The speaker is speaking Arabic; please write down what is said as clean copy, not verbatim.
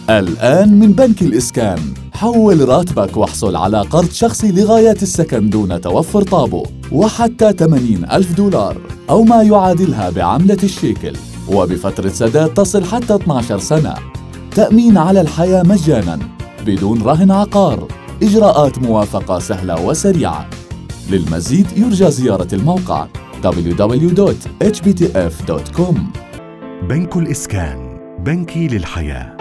الآن من بنك الإسكان، حول راتبك واحصل على قرض شخصي لغايات السكن دون توفر طابو وحتى 80,000 دولار أو ما يعادلها بعملة الشيكل، وبفترة سداد تصل حتى 12 سنة. تأمين على الحياة مجاناً بدون رهن عقار، إجراءات موافقة سهلة وسريعة. للمزيد يرجى زيارة الموقع www.hbtf.com. بنك الإسكان، بنكي للحياة.